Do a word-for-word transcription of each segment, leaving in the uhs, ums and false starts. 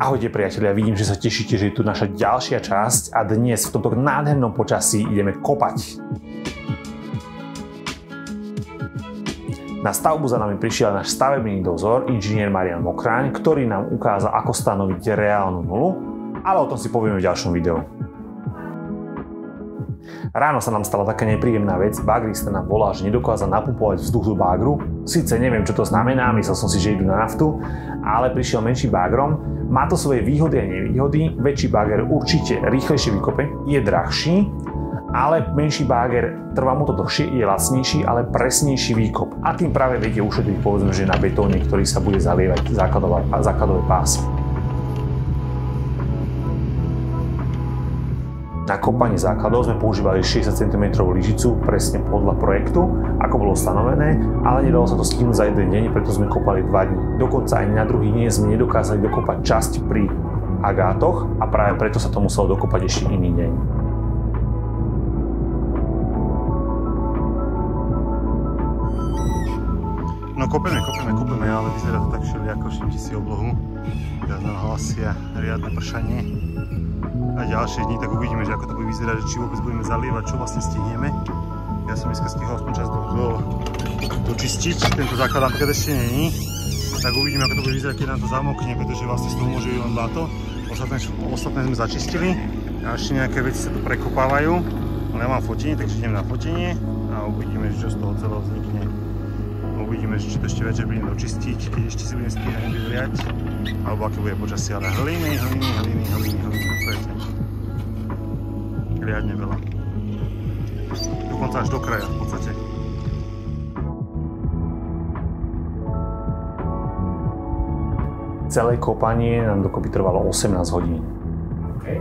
Ahojte priatelia, vidím, že sa tešíte, že je tu naša ďalšia časť a dnes v tomto nádhernom počasí ideme kopať. Na stavbu za nami prišiel náš stavebný dozor, inžinier Marian Mokráň, ktorý nám ukázal, ako stanoviť reálnu nulu, ale o tom si povieme v ďalšom videu. Ráno sa nám stala taká nepríjemná vec, bagrista nám volal, že nedokázal napumpovať vzduch do bagru. Sice neviem, čo to znamená, myslel som si, že idú na naftu, ale prišiel menší bagrom. Má to svoje výhody a nevýhody. Väčší bager určite rýchlejšie vykope, je drahší, ale menší bager trvá mu to dlhšie, je lacnejší, ale presnejší výkop. A tým práve viete ušetriť, povedzme, že na betóne, ktorý sa bude zalievať základové pásy. Na kopanie základov sme používali šesťdesiat centimetrov lyžicu presne podľa projektu, ako bolo stanovené, ale nedalo sa to stihnúť za jeden deň, preto sme kopali dva dní. Dokonca aj na druhý deň sme nedokázali dokopať časť pri agátoch a práve preto sa to muselo dokopať ešte iný deň. No kopeme, kopeme, kopeme, ale vyzerá to tak všelijako, všimte si oblohu. Teraz nám hlasia riadne pršanie. A ďalšie dní, tak uvidíme, že ako to bude vyzerať, či vôbec budeme zalievať, čo vlastne stihneme. Ja som dneska stihol aspoň čas do, do, dočistiť, tento základ napríklad ešte není. Tak uvidíme, ako to bude vyzerať, keď nám to zamokne, pretože vlastne z toho môže byť len blato. Ostatné, ostatné sme začistili a ešte nejaké veci sa tu prekopávajú. Ale ja mám fotenie, takže idem na fotenie a uvidíme, čo z toho celého vznikne. Uvidíme, či to ešte večer budem dočistiť, keď ešte si budem stíhať vyzriať. Alebo aké bude počasie, ale hliny, hliny, hliny, hliny, hliny, hliny. Riadne veľa. Dokonca až do kraja v podstate. Celé kopanie nám dokopy trvalo osemnásť hodín. Okay.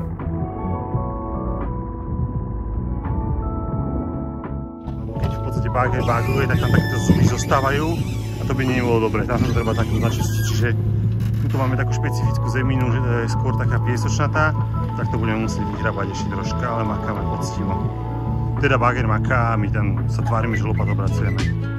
Keď v podstate bager bagruje, tak tam takéto zuby zostávajú a to by nie bolo dobre. Tam sa to treba takto začistiť, čiže tu máme takú špecifickú zeminu, že je skôr taká piesočnatá, tak to budeme musieť vyhrabať ešte troška, ale makáme poctivo. Teda bager maká a my tam sa tvárime, že lopat obracujeme.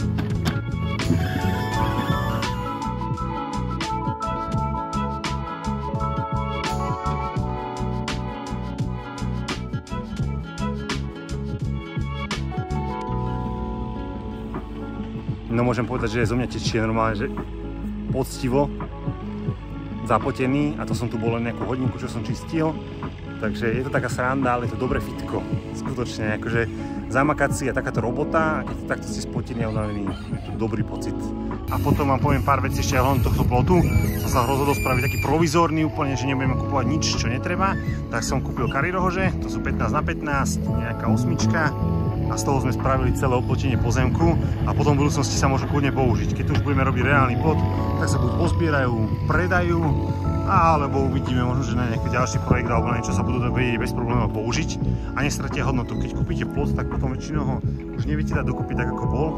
No môžem povedať, že zo mňa tečie normálne, že poctivo zapotený a to som tu bol len nejakú hodinku, čo som čistil. Takže je to taká sranda, ale je to dobré fitko. Skutočne, akože zamakať si a takáto robota, a keď takto si spotený a unavený, dobrý pocit. A potom vám poviem pár vecí ešte aj tohto plotu. Som sa rozhodol spraviť taký provizórny úplne, že nebudeme kupovať nič, čo netreba. Tak som kúpil karirohože, to sú pätnásť na pätnásť, nejaká osmička. A z toho sme spravili celé oplotenie pozemku a potom v budúcnosti sa môžu kľudne použiť. Keď tu už budeme robiť reálny plot, tak sa buď pozbierajú, predajú, alebo uvidíme možno, že na nejaký ďalší projekt alebo na niečo sa budú vedieť bez problémov použiť a nestratia hodnotu. Keď kúpite plot, tak potom väčšinou ho už neviete dať dokopy tak, ako bol.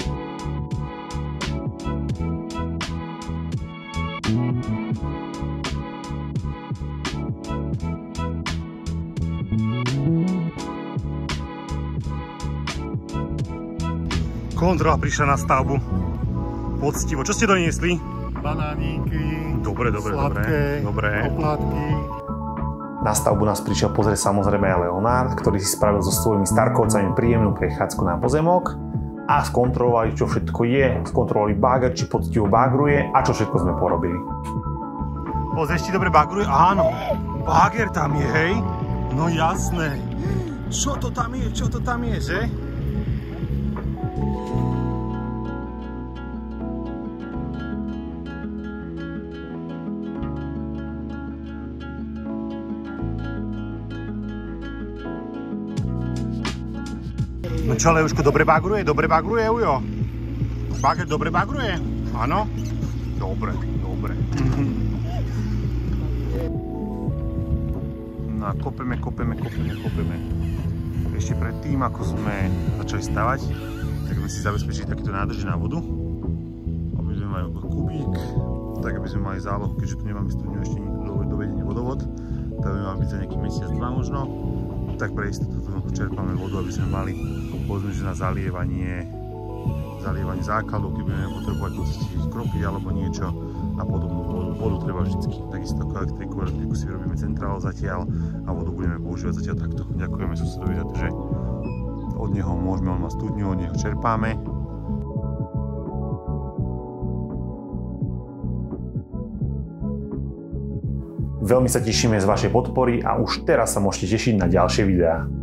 Kontrola prišla na stavbu. Poctivo. Čo ste doniesli? Banániky, dobre, dobre, sladké, dobre. oplátky. Na stavbu nás prišiel pozrieť samozrejme aj Leonard, ktorý si spravil so svojimi starkovcami príjemnú prechádzku na pozemok a skontrolovali, čo všetko je, skontrolovali bager, či poctivo bagruje a čo všetko sme porobili. Pozrieš, či dobre bagruje? Áno, bager tam je, hej? No jasné. Čo to tam je, čo to tam je, že? No čo, Leuško, dobre bagruje? Dobre bagruje, Ujo? Bager dobre bagruje? Áno? Dobre, dobre. No a kopeme, kopeme, kopeme, kopeme. Ešte predtým, ako sme začali stavať, tak sme si zabezpečili takýto nádrž na vodu. Aby sme mali kubík, tak aby sme mali zálohu, keďže tu nemáme studňu ešte nikto dovedený vodovod. To by mal byť za nejaký mesiac, dva možno. Tak pre istotu čerpáme vodu, aby sme mali povedzme, že na zalievanie zalievanie základu, keď budeme potrebovať počistiť kropy alebo niečo a podobnú vodu. Vodu treba vždy. Takisto ako elektriku, elektriku si vyrobíme centrál zatiaľ a vodu budeme používať zatiaľ takto. Ďakujeme susedovi za to, že od neho môžeme, on má studňu, od neho čerpáme. Veľmi sa tešíme z vašej podpory a už teraz sa môžete tešiť na ďalšie videá.